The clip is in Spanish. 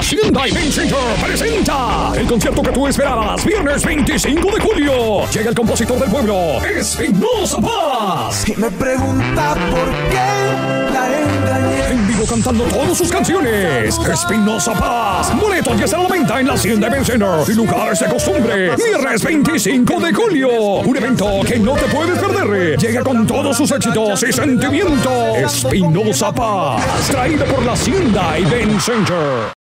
Hacienda Event Center presenta el concierto que tú esperabas. Viernes 25 de julio. Llega el compositor del pueblo, Espinoza Paz. Y me pregunta por qué la engañé. En vivo cantando todas sus canciones. Espinoza Paz. Boletos ya están a la venta en la Hacienda Event Center. Y lugares de costumbre. Viernes 25 de julio. Un evento que no te puedes perder. Llega con todos sus éxitos y sentimiento. Espinoza Paz. Traído por la Hacienda Event Center.